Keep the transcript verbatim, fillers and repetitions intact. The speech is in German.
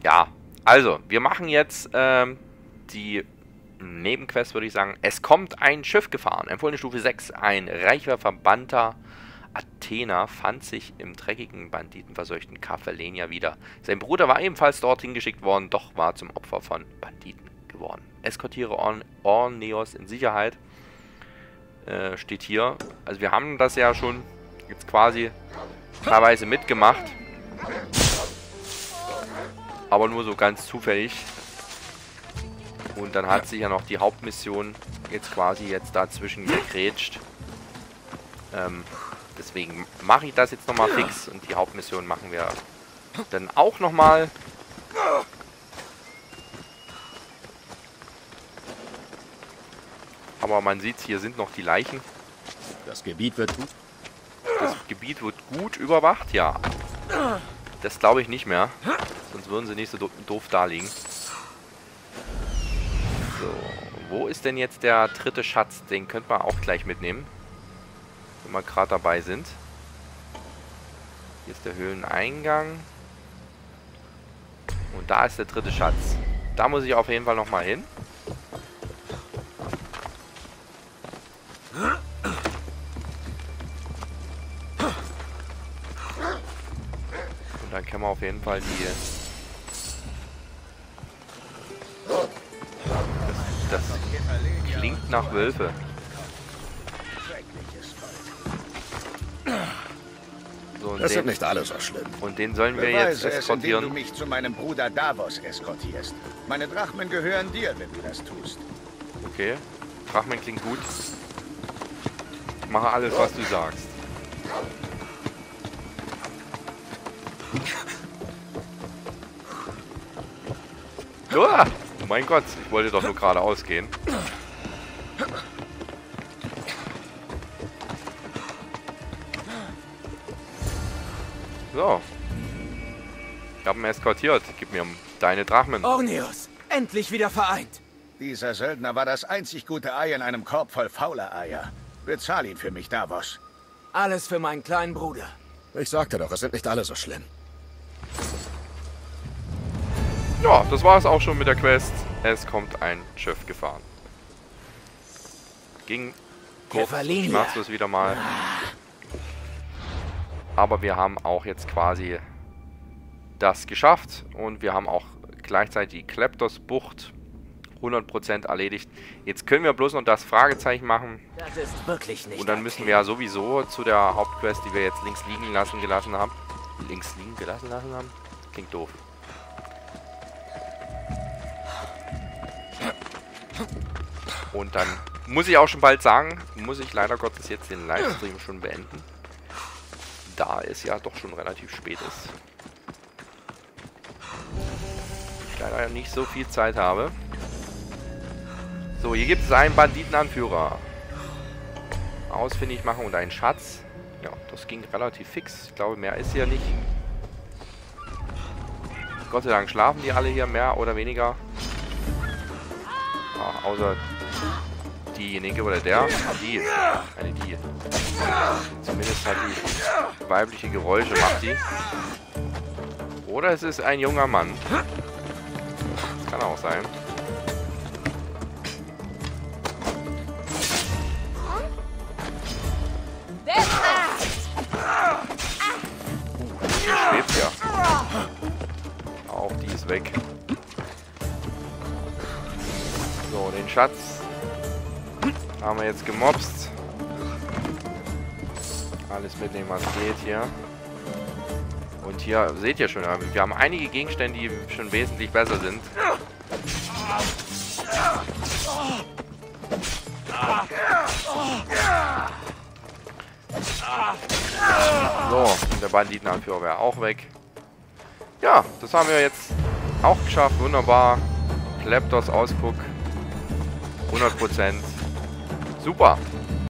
Ja, also, wir machen jetzt ähm, die Nebenquest, würde ich sagen. Es kommt ein Schiff gefahren. Empfohlene Stufe sechs. Ein reicher, verbannter Athener fand sich im dreckigen, banditenverseuchten Caphelenia wieder. Sein Bruder war ebenfalls dorthin geschickt worden, doch war zum Opfer von Banditen geworden. Eskortiere Orn Orneos in Sicherheit. Äh, steht hier. Also wir haben das ja schon jetzt quasi teilweise mitgemacht. Aber nur so ganz zufällig. Und dann hat sich ja noch die Hauptmission jetzt quasi jetzt dazwischen gegrätscht. Ähm, deswegen mache ich das jetzt nochmal fix. Und die Hauptmission machen wir dann auch nochmal. Aber man sieht, hier sind noch die Leichen. Das Gebiet wird gut. Das Gebiet wird gut überwacht, ja. Das glaube ich nicht mehr. Sonst würden sie nicht so do doof da liegen. So, wo ist denn jetzt der dritte Schatz? Den könnte man auch gleich mitnehmen. Wenn wir gerade dabei sind. Hier ist der Höhleneingang. Und da ist der dritte Schatz. Da muss ich auf jeden Fall nochmal hin. Und dann können wir auf jeden Fall die... Das, das klingt nach Wölfe. So, und Das den, ist nicht alles so schlimm. Und den sollen wir Beweise jetzt es, indem eskortieren. du mich zu meinem Bruder Davos eskortierst. Meine Drachmen gehören dir, wenn du das tust. Okay. Drachmen klingt gut. Ich mache alles, was du sagst. Uah! Oh mein Gott, ich wollte doch nur geradeaus gehen. So. Ich habe ihn eskortiert. Gib mir deine Drachmen. Orneos, endlich wieder vereint. Dieser Söldner war das einzig gute Ei in einem Korb voll fauler Eier. Bezahl ihn für mich, Davos. Alles für meinen kleinen Bruder. Ich sagte doch, es sind nicht alle so schlimm. Ja, das war es auch schon mit der Quest. Es kommt ein Schiff gefahren. Ging kurz schmerzlos wieder mal. Aber wir haben auch jetzt quasi das geschafft. Und wir haben auch gleichzeitig die Kleptos-Bucht hundert Prozent erledigt. Jetzt können wir bloß noch das Fragezeichen machen. Das ist wirklich nicht. Und dann müssen wir ja sowieso zu der Hauptquest, die wir jetzt links liegen lassen gelassen haben. Links liegen gelassen lassen haben? Klingt doof. Und dann muss ich auch schon bald sagen, muss ich leider Gottes jetzt den Livestream schon beenden. Da es ja doch schon relativ spät ist. Ich leider nicht so viel Zeit habe. So, hier gibt es einen Banditenanführer. Ausfindig machen und einen Schatz. Ja, das ging relativ fix. Ich glaube, mehr ist hier nicht. Gott sei Dank schlafen die alle hier mehr oder weniger. Ah, außer diejenige oder der. Die. Eine die. Zumindest hat die weibliche Geräusche, macht die. Oder es ist ein junger Mann. Das kann auch sein. Die schwebt ja. Auch die ist weg. So, den Schatz haben wir jetzt gemobst. Alles mitnehmen, was geht hier. Und hier seht ihr schon, wir haben einige Gegenstände, die schon wesentlich besser sind. So, und der Banditenanführer wäre auch weg. Ja, das haben wir jetzt auch geschafft. Wunderbar. Kleptos Ausguck. hundert Prozent. Super.